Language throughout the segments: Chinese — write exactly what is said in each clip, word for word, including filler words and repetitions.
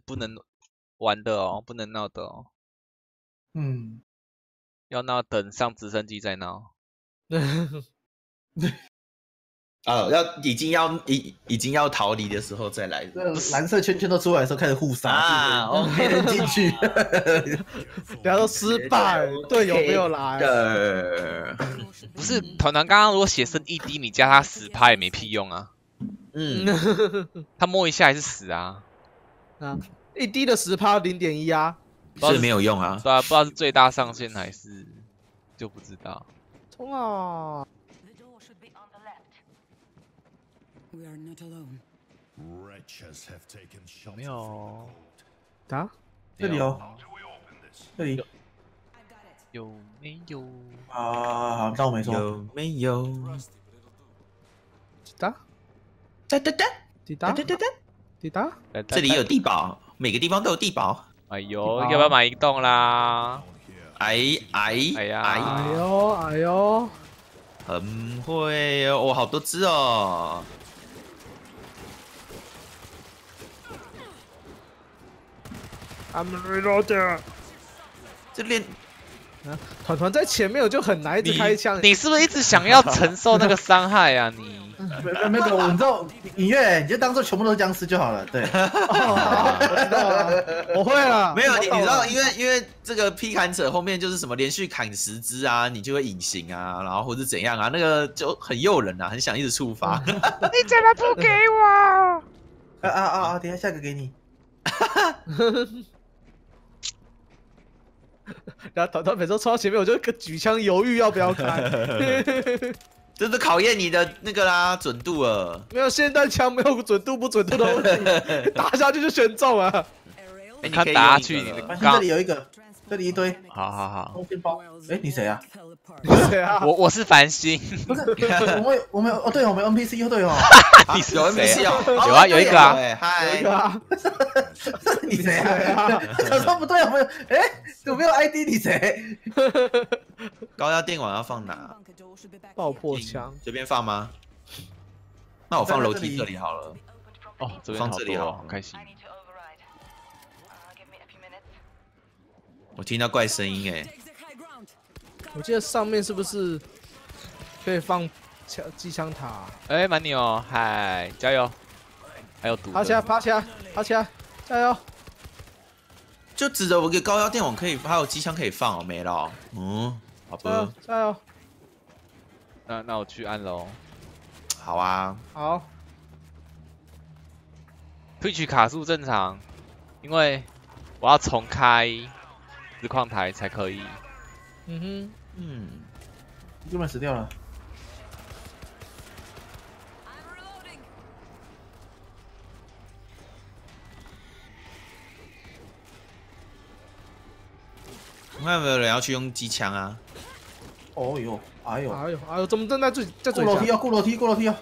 不能玩的哦，不能闹的哦。 嗯， 要闹等上直升机再闹。 啊，要已经要已已经要逃离的时候再来。 这蓝色圈圈都出来的时候开始互杀啊， 没人进去， 大家都失败，队友没有来。 的， 不是团团刚刚如果写剩一滴，你加他十趴也没屁用啊。 嗯， 他摸一下还是死啊。 啊，一滴的十趴零点一啊， 是没有用啊。 对啊，不知道是最大上限还是就不知道。 冲啊！ We are not alone. 有没有？ 啊？ 这里哦，这里有没有？ 啊，好，当我没说。 有没有？ 滴答哒哒哒滴答哒哒哒， 滴答， 这里有地堡，每个地方都有地堡。 哎呦，要不要买一栋啦？ 哎哎哎呀哎哎， 呦哎呦， 很会哦，哦好多只哦。 I'm reloading。 这练团团在前面，我就很难一直开枪。 你是不是一直想要承受那个伤害啊？你没没没有，你知道音乐，你就当做全部都是僵尸就好了。对， 哦，我知道了，我会了。 没有你， 我懂了你知道，因为因为这个劈砍者后面就是什么连续砍十只啊，你就会隐形啊，然后或者怎样啊，那个就很诱人啊，很想一直触发。 你怎么不给我？ 啊啊啊啊！等一下下个给你。 然后团团每次冲到前面，我就举枪犹豫要不要开。 这是考验你的那个啦准度了。 没有霰弹枪，没有准度不准度的问题，打下去就选中了。 哎，你看可以打下去， 用一个了你的这刚里有一个，这里一堆好好好， 空心包。哎，你谁啊？ 对啊， 我我是繁星， 不是，我们有我们有哦，对，我们 N P C 又对哦。 你是有 N P 谁 C 哦， 有啊有一个啊哎， 有嗨一，个啊， 你谁啊？我说不对，我们有哎，有没有 I D？你谁？ 高压电网要放哪？ 爆破枪。 随便放吗？那我放楼梯这里好了。 哦，这边放好多哦， 这里好好开心。 我听到怪声音哎， 我记得上面是不是可以放枪机枪塔？ 哎，蛮牛，嗨，加油！还有毒的。 爬起来，爬起来，爬起来，加油！ 就指着我一个高压电网可以，还有机枪可以放哦，没了哦。嗯，好加油吧，， 加油！ 那那我去按喽。 好啊。 好， Twitch 卡数正常，因为我要重开实况台才可以。 嗯嗯， 根本死掉了。 我看有没有人要去用机枪啊？ 哦呦，哎呦哼，，哎呦哎呦，怎么正在最在最下？ 过楼梯哦，过楼梯，过楼梯哦。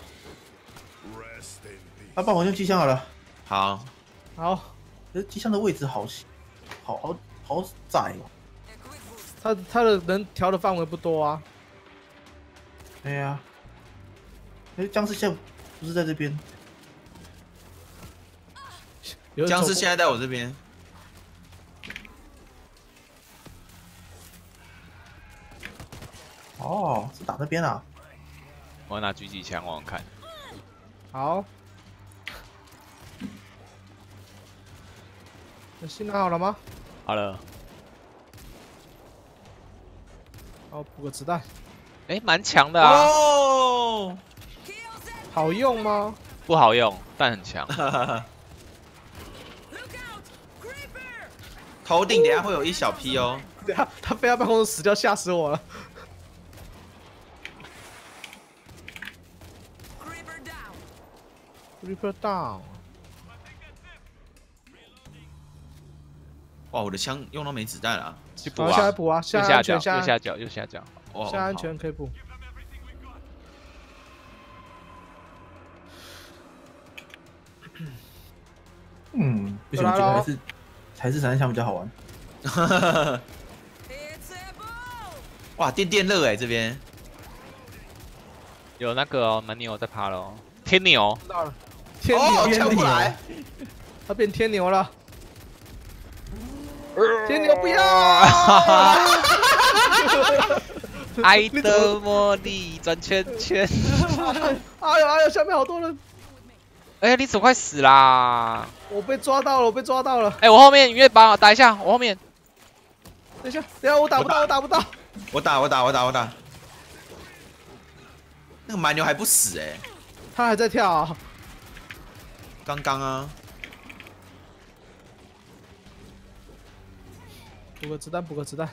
啊，帮我用机枪好了。 好， 好， 可是机枪的位置好细，好好好窄哦。 他他的能调的范围不多啊。 对呀。哎，僵尸现在不是在这边。 有人走过僵尸现在在我这边。 哦，是打那边啊。 我要拿狙击枪，我看。 好。那信拿好了吗？ 好了， 好，补个子弹。 哎，蛮强的啊， 哦， 好用吗？ 不好用，但很强。 头顶等一下会有一小批哦。 对啊，他飞到办公室死掉，吓死我了。Reaper down。 哇，我的枪用到没子弹了啊。 去补好，下来啊， 补啊， 右下下角， 安全，下右下角，右下角。 哇， 下安全可以补。 嗯，不行，我觉得还是还是闪电枪比较好玩。 好。哇，电电热哎，这边。 有那个哦，蛮牛在爬喽，天牛。 知道了，天哦， 牛， 抢不来。 他变天牛了。 天牛不要！ 爱的魔力转圈圈。 哎呦哎呦，下面好多人！ 哎，你怎么快死啦？ 我被抓到了，我被抓到了！ 哎，我后面，你月帮我打一下，我后面。 等一下，等一下，我打不到，我打不到。 我打我打我打我打，那个蛮牛还不死哎、欸， 他还在跳啊！ 刚刚啊， 补个子弹，补个子弹。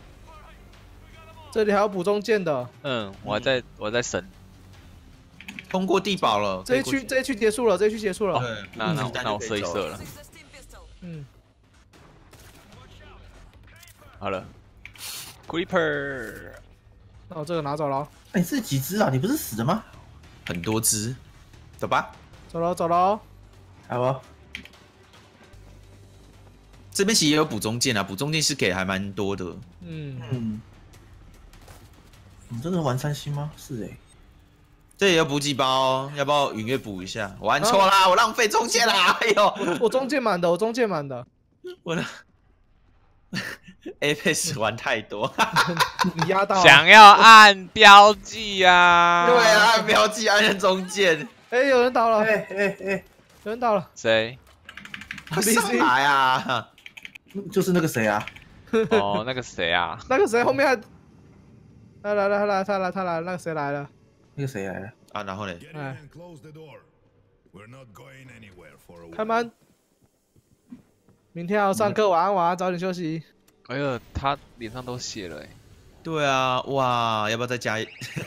这里还有补中剑的。 嗯，我还在，我还在神。 通过地堡了， 这一区这一区结束了，这一区结束了。 对， 那那子弹那我就可以走射一射了。 嗯， 好了 ，Creeper。 那我这个拿走了， 哎，你是几只啊？你不是死了吗？ 很多只，走吧。 走了走了。 好吧， 这边其实也有补中剑啊，补中剑是给还蛮多的。 嗯， 嗯，你真的玩三星吗？是哎、 这也有补给包，要不要云月补一下？我玩错啦，我浪费中剑啦！哎呦， 我中剑满的，我中剑满的。 我的 Apex 玩太多。 你压到了。 想要按标记啊？ 对啊，标记按中剑， 哎，有人倒了， 哎哎哎， 有人倒了。 谁？ 快上来啊！ 就是那个谁啊？ 哦，那个谁啊？ 那个谁后面还……来来来来，他来他来，那个谁来了？ 那个谁来了？ 啊，然后嘞， 哎， Close the door. We're not going anywhere for a while. 开门。明天要上课，晚安晚安，早点休息。 哎呦，他脸上都血了哎。 对啊，哇，要不要再加一？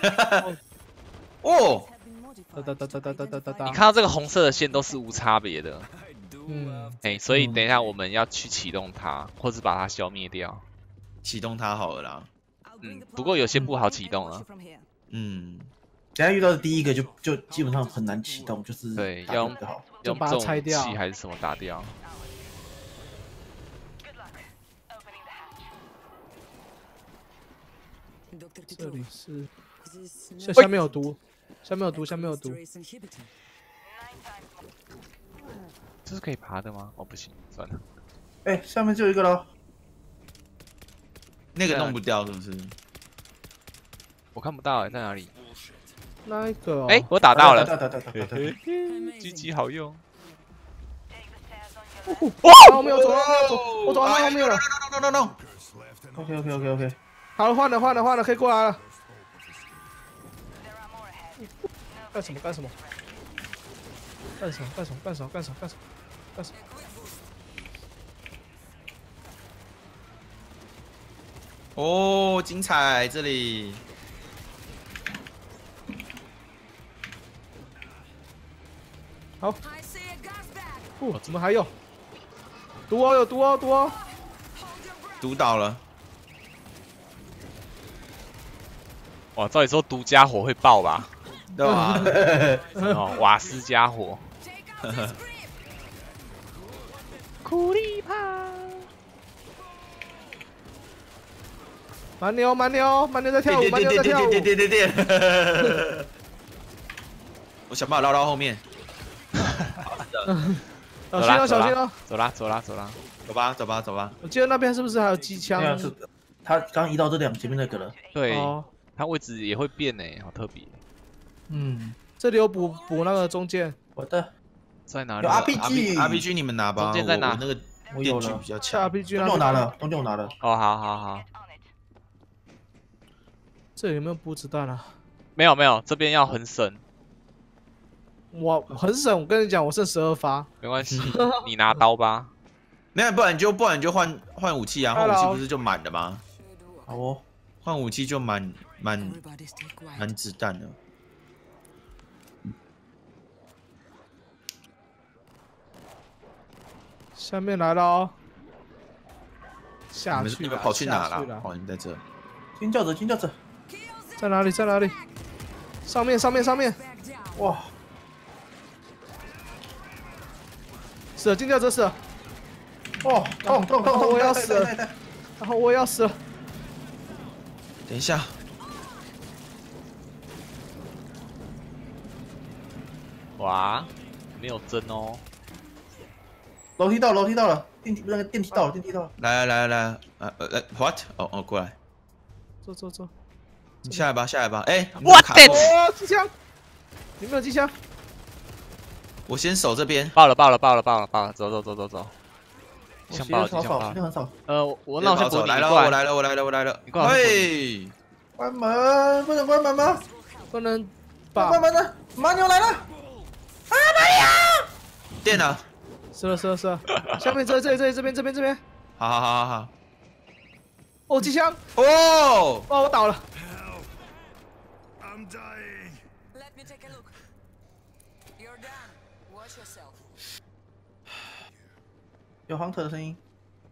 哦， 哒哒哒哒哒哒哒哒哒。 你看到这个红色的线都是无差别的， 嗯， 哎，所以等一下我们要去启动它，或是把它消灭掉。 启动它好了啦。 嗯，不过有些不好启动啊。 嗯， 等下遇到的第一个就就基本上很难启动，就是对打要比较好。 用把它重武拆掉器还是什么打掉？ 这里是，下下面有毒，下面有毒，下面有毒。 这是可以爬的吗？哦，不行，算了。 哎、下面就有一个喽。 那个弄不掉是不是？ 我看不到哎，在哪里？ 那一个、哦？ 哎，我打到了。 打打打打打打打。 狙击好用。 哇！后面我走了，走，我走到他后面了。 No no no no！ OK OK OK OK。 好了，换了换了换了，可以过来了。干什么干什么？干什么干什么干什么干什么干什么干什么？ 哦，精彩！这里好。哦，怎么还有？毒哦，有毒哦，毒哦。 毒倒了。 哇，照理说毒家伙会爆吧？ 对吧？ 哦，瓦斯家伙。苦力怕。 蛮牛蛮牛蛮牛在跳舞，蛮牛在跳舞。 点点点点点点。我想办法绕到后面。 小心哦，小心哦。 走啦走啦走啦。 走吧走吧走吧。 我记得那边是不是还有机枪？ 对啊，是他刚移到这两前面那个了。 对， 哦， 它位置也会变呢，好特别。 嗯， 这里有补补那个中剑。 我的在哪里有 R P G R P G 你们拿吧。 中间在哪我那个我有了电锯比较下强。 R P G 东那边就拿了，东就拿了。 哦，好好好。 这里有没有补子弹啊？ 没有没有，这边要很省， 我很省，我跟你讲，我剩十二发。 没关系，你拿刀吧。 没有，不然你就不然你就换换武器啊，换武器不是就满了吗？ 好哦， 换武器就满满满子弹了。 下面来了哦， 你下去了， 们你们跑去哪下了？哦，你们在这。 尖叫者，尖叫者， 在哪里？在哪里？上面，上面，上面！ 哇， 死了，尖叫者死了， 哦，痛痛痛痛， 我要死了对对对对然后我也要死了。 等一下， 哇，没有针哦。 楼梯到，楼梯到了， 电梯那个电梯到了，电梯到了。 来来来来，呃呃呃 ，what？ 哦哦，过来， 走走走。 你下来吧，下来吧。哎， 我的哦，机枪，有没有机枪？ 我先守这边。 爆了爆了爆了爆了爆了，走走走走走。 我血枪爆了， 量好少， 枪爆了。 血量很少。 呃，我我那我先补你， 来了， 你过我来了，我来了，我来了。 你过来喂， 关门，不能关门吗？ 不能把把关门呢？马牛来了！ 电了。 是了是了是了，下面这这里这里这边这边这边。 好好好好好。 哦，机枪！ 哦， 哦，我倒了。 I'm dying. Let me take a look. You're done. Watch yourself. 有 Hunter 的声音。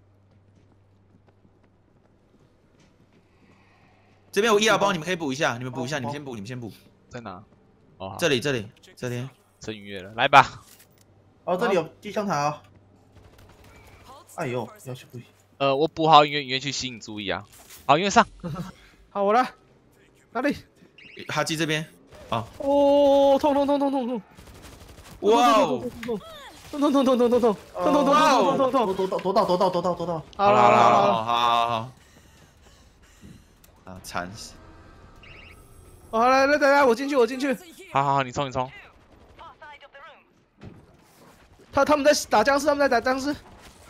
这边有医疗包，你们可以补一下，你们补一下，你们先补，你们先补。 在哪？哦， 这里这里这里。 真愉悦了，来吧。 哦，这里有机枪塔哦。哎呦，要去不行。 呃，我补好音乐，音乐去吸引注意啊。好，音乐上。 好，我来。哪里？ 哈基这边。啊。 哦，痛痛痛痛痛痛！ 哇哦！ 痛痛痛痛痛痛痛痛痛痛痛痛痛痛！ 夺到夺到夺到夺到夺到！ 好了好了好了好好好。啊，惨死！ 好，来来来来，我进去我进去。 好好好，你冲你冲。 他他们在打僵尸，他们在打僵尸。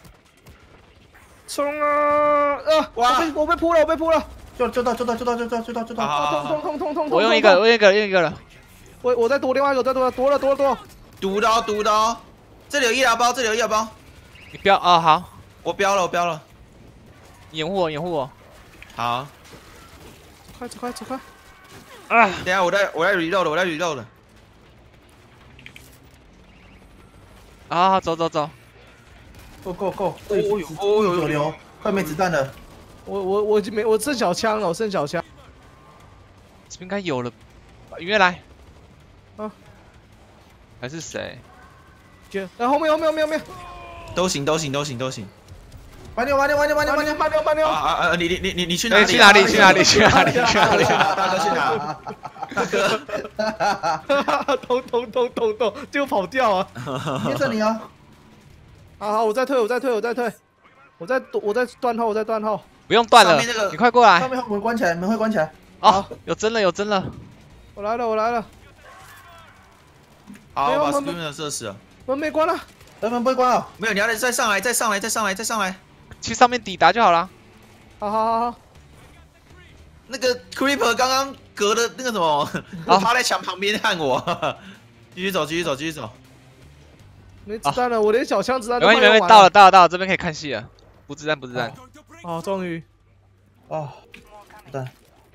冲啊！啊！我被我被扑了，我被扑了。 就就到就到就到就到就到就到！痛痛痛痛痛痛！ 我用一个，我用一个，用一个了。 我我再夺另外一个，再夺夺了夺了夺了。 毒刀毒刀，这里有医疗包，这里有医疗包。 你标啊好， 我标了我标了。 掩护我掩护我。 好。 走开走开走开。 啊！等下我在我在 reload 了，我在 reload 了。 啊，走走走。 Go go go！哦呦哦呦，有流，快没子弹了。 我我我已经没，我剩小枪了，我剩小枪。 这边应该有了，音乐来。 啊， 还是谁？ 接，然后后面后面后面后面。 都行都行都行都行。 慢点慢点慢点慢点慢点慢点慢点。 啊啊啊！你你你你你去哪里？ 去哪里？去哪里？去哪里？去哪里？ 大哥去哪？大哥。咚咚咚咚咚，就跑掉啊！ 接着你啊！ 好好，我再退，我再退，我再退，我再我再断后，我再断后。 不用断了，你快过来。 上面门关起来，门会关起来。 哦，有针了，有针了。 我来了，我来了。 好，我把 Screamer 射死了。 门没关了， 门不会关啊。 没有，你要再上来，再上来，再上来，再上来。 去上面抵达就好了。 好好好好。 那个 Creeper 刚刚隔的那个什么，趴在墙旁边看我。继续走，继续走，继续走。 没子弹了，我连小枪子弹都没关系，没关系，到了，到了，到了，这边可以看戏了。补子弹，补子弹。 哦，终于， 哦，子弹。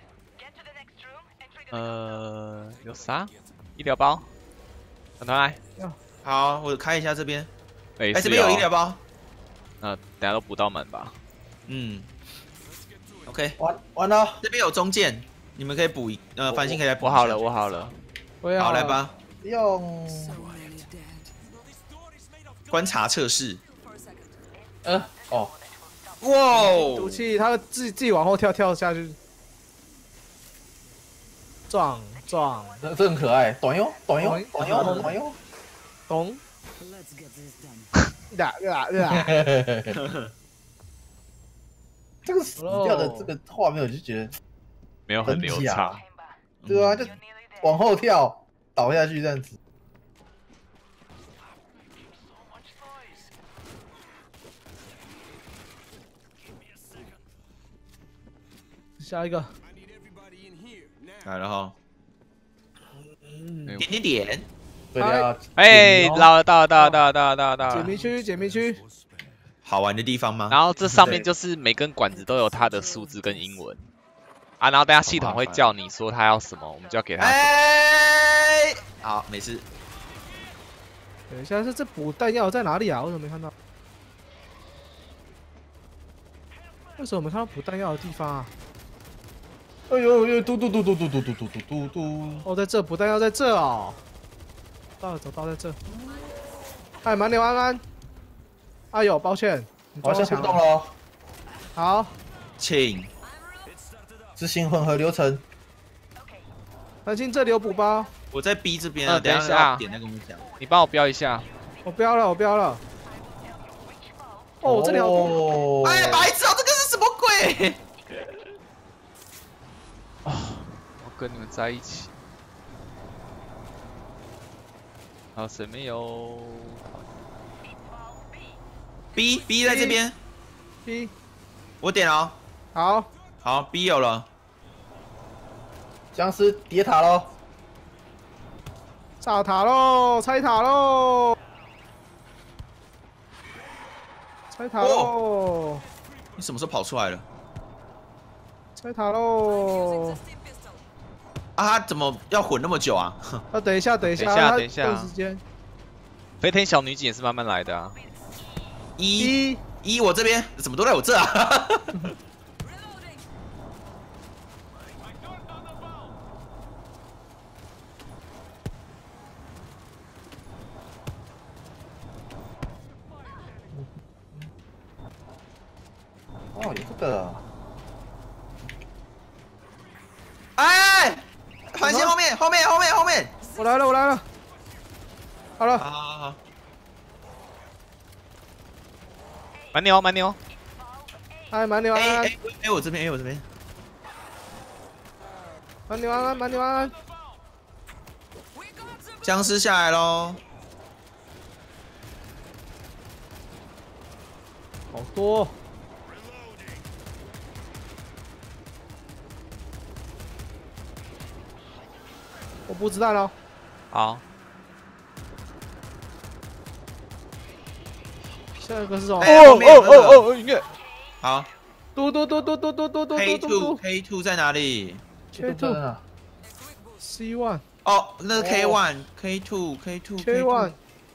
呃，有啥？医疗包，等他来。 好，我开一下这边。 哎， 这边有医疗包。 呃，等下都补到门吧。 嗯。OK。 完完了。 这边有中剑，你们可以补一，呃，繁星可以来补。 我好了，我好了。 好，来吧。 用。 观察测试。 呃，哦。 哇哦！ 毒气，他自己自己往后跳跳下去，撞撞， 这这很可爱，短用短用短用短用， 懂？呀呀呀！ 这个死掉的这个画面，我就觉得没有很流畅。 对啊，就往后跳，倒下去这样子。 下一个， 来了哈，点点点， 对啊， 哎，到了到了到了到了到了到了到了， 解谜区解谜区， 好玩的地方吗？ 然后这上面就是每根管子都有它的数字跟英文啊，然后等下系统会叫你说它要什么，我们就要给它。 哎，好，没事。 等一下，这这补弹药在哪里啊？我怎么没看到？为什么没看到补弹药的地方啊？ 哎呦呦，嘟嘟嘟嘟嘟嘟嘟嘟嘟嘟嘟！ 哦，在这补弹药在这哦。到了，走到在这。哎，满脸安安。哎呦，抱歉， 我先互动了。 好， 请执行混合流程。 繁星这里有补包。 我在 B 这边， 嗯，等一下下， 点那个我们讲。 你帮我标一下。 我标了，我标了。 哦，这里好多。 多哎，白痴哦，这个是什么鬼？ 我跟你们在一起。还有谁没有 B B 在这边， B， 我点了。 好， 好 ，B 有了。 僵尸叠塔喽！ 炸塔喽，拆塔喽，拆塔喽， 你什么时候跑出来了？ 拆塔喽。 啊，他怎么要混那么久啊？ 啊，等一下，等一下， 等一下他等一下有时间。 飞天小女警也是慢慢来的啊。 一一， 一，我这边怎么都在我这啊？ 哦，有这个。 哎，环线后面，后面，后面，后面。 我来了，我来了。好了， 好好好， 蛮牛蛮牛， 哎，蛮牛安安， 哎哎哎，我这边，哎我这边。 蛮牛安安，蛮牛安安。 僵尸下来喽！ 好多。我不知道了。 好， 下一个是什么？ 哎后面有那个哦，音乐， 好嘟嘟嘟嘟嘟嘟嘟嘟 ，K 嘟 two 嘟 K two 在哪里？ ，K two C one 哦，那个 K one K two K two K one，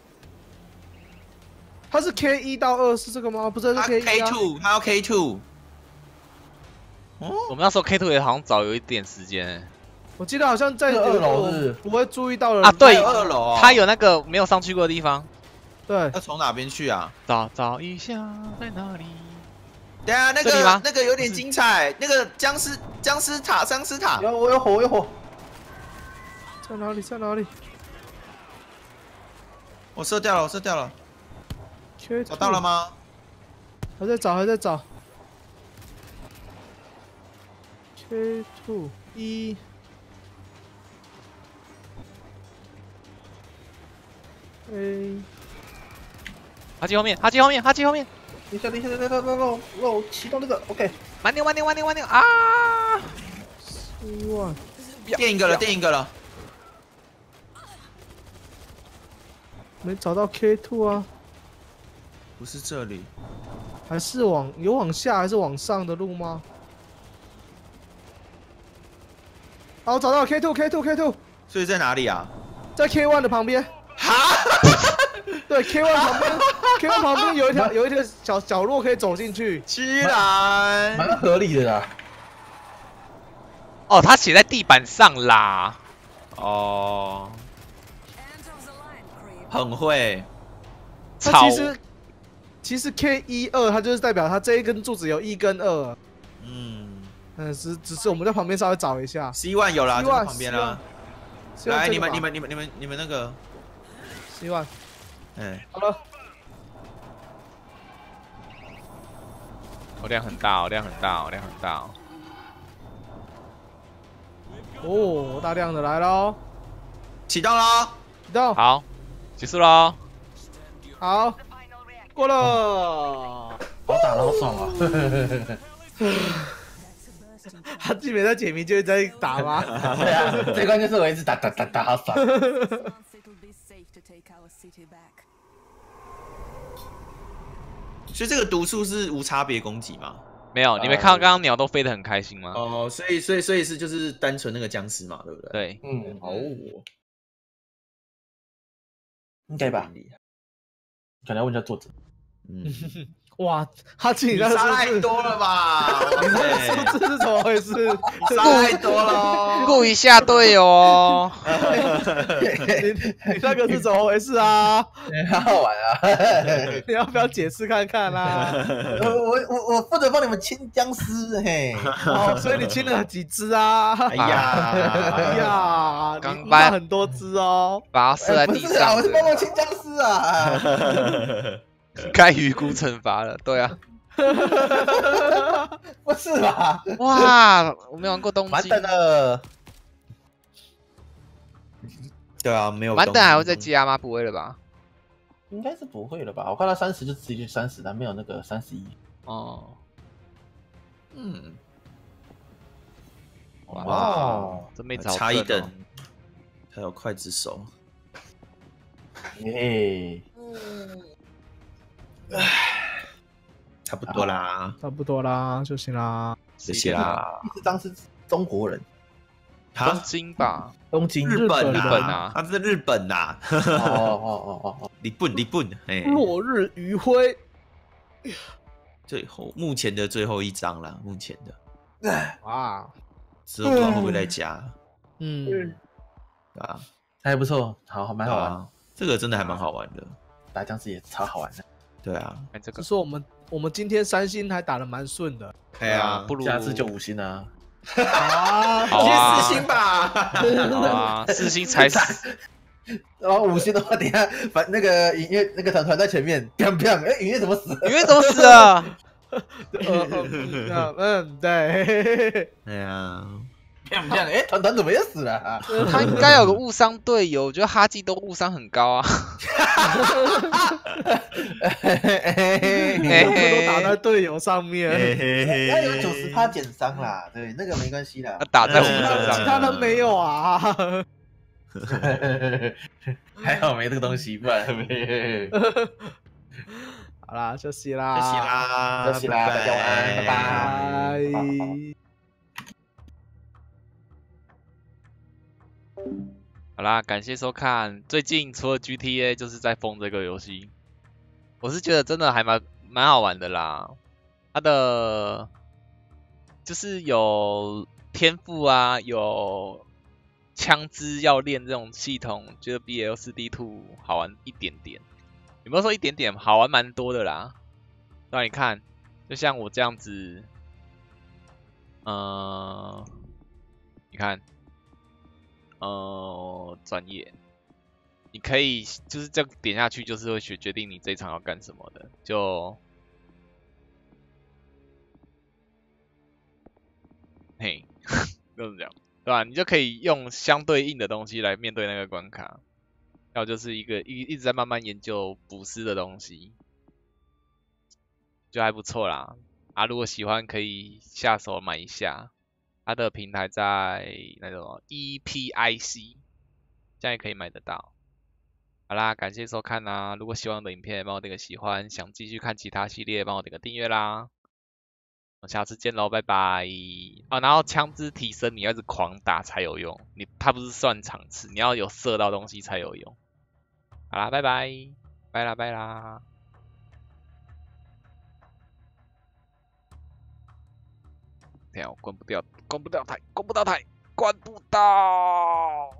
它是 K 一到二是这个吗？不是，是他 K 一 K 啊。 two 他要 K two。哦， 我们那时候 K two 也好像早有一点时间我记得好像在这个二楼我是不会注意到的啊，对在二楼哦， 他有那个没有上去过的地方， 对， 要从哪边去啊？ 找找一下在哪里？ 等下那这里吗个那个有点精彩，那个僵尸僵尸塔僵尸塔， 有我有火，我有火。 在哪里？在哪里我射掉了，我射掉了， ？K 找到了？吗？ 还在找，还在找。K two 一。A 哈基后面，哈基后面，哈基后面， 等一下，等一下，等一下，等一下，让我让我启动那个 OK。 蛮牛蛮牛蛮牛蛮牛啊！ C one 垫一个了，垫一个了。 没找到 K two 啊？ 不是这里， 还是往有往下还是往上的路吗？好，找到 K two K two K two， 所以在哪里啊？ 在 K one 的旁边。 哈， 对 ，K one 旁边，K one 旁边有一条有一条小角落可以走进去。 居然蛮合理的啦。 哦，他写在地板上啦。哦， 很会。 草它其实其实 K 一二它就是代表它这一根柱子有一跟二。 嗯嗯，只只是我们在旁边稍微找一下。 ，C one 有啦， C 就 one 在旁边啦。 C one 来， 这个吧你们你们你们你们你们那个， C one 哎， 好了。 哦，量很大哦，量很大哦，量很大哦。 哦，大量的来喽， 启动喽。 启动， 好，结束喽。 好，过了。 好打的好爽啊！ 他自己没在解谜就一直在打吗？ 对啊，最关键是我一直打打打打，好爽。 所以这个毒素是无差别攻击吗？ 没有，你没看到刚刚鸟都飞得很开心吗？ 哦，所以所以所以是就是单纯那个僵尸嘛，对不对？ 对， 嗯， 哦， 应该吧？可能要问一下作者。 嗯， 哇，他自己你那个杀数字， 太多了吧？ 你那个数字是怎么回事？ 你杀太多了哦。 顾一下队友哦。 你你那个是怎么回事啊？ 很好玩啊！ 你要不要解释看看啊？ 我我我我负责帮你们清僵尸，嘿。 哦，所以你清了几只啊？ 哎呀， 哎呀， 刚你搬骂很多只哦。 把它射在不是啊， 地上我是帮的。 忙清僵尸啊！ 该鱼骨惩罚了，对啊。 不是吧？ 哇，我没玩过东京。 完蛋了！ 对啊，没有。 完蛋还会再加吗？不会了吧？ 应该是不会了吧？我看到三十就直接三十，但没有那个三十一。 哦， 嗯， 哇， 哦， 这妹子好差一正哦等，还有刽子手。 耶， 差不多啦， 差不多啦，就行啦。 谢谢啦。 第四张是中国人， 东哈， 京吧？ 东京。 日本日本啊他是日本呐。 哦哦哦哦哦， 日本，日本，哎， 落日余晖， 最后目前的最后一张啦，目前的哇， 之后不知道会不会再加， 嗯， 对啊， 还不错，好，蛮好玩。 啊，这个真的还蛮好玩的， 打僵尸也超好玩的。 对啊， 看这个只，是我们我们今天三星还打得蛮顺的对啊， 不如下次就五星啊！ 啊， 好啊先四星吧。 好啊，四星才死。 然后五星的话，等一下反那个影乐那个团团在前面，砰砰，哎，影乐怎么死了？ 你们怎么死了？ 呃嗯嗯，对， 哎呀， 砰砰，哎，团团怎么也死了啊？ 他应该有个误伤队友，我觉得哈基都误伤很高啊。 全部都打在队友上面， 他有九十趴减伤啦，对，那个没关系啦他。打在我们身上， 其他人没有啊。 还好没这个东西，不然会。 好啦，休息啦， 谢谢啦， 休息啦大家晚安拜拜拜。 好啦，感谢收看。最近除了 G T A 就是在疯这个游戏，我是觉得真的还蛮蛮好玩的啦。它的就是有天赋啊，有枪支要练这种系统，觉得比 L 四 D 二 好玩一点点。有没有说一点点？好玩蛮多的啦。那你看，就像我这样子，呃，你看。呃，专业，你可以就是这样点下去，就是会决决定你这一场要干什么的，就，嘿，就是这样，对吧？你就可以用相对应的东西来面对那个关卡，要就是一个一一直在慢慢研究补师的东西，就还不错啦。啊，如果喜欢可以下手买一下。它的平台在那种 E P I C， 这样也可以买得到。好啦，感谢收看啦！如果喜欢我的影片，帮我点个喜欢；想继续看其他系列，帮我点个订阅啦。我们下次见喽，拜拜！啊，然后枪支提升，你要一直狂打才有用，你它不是算场次，你要有射到东西才有用。好啦，拜拜，拜啦拜啦。等下我关不掉，关不掉台，关不到台，关不到。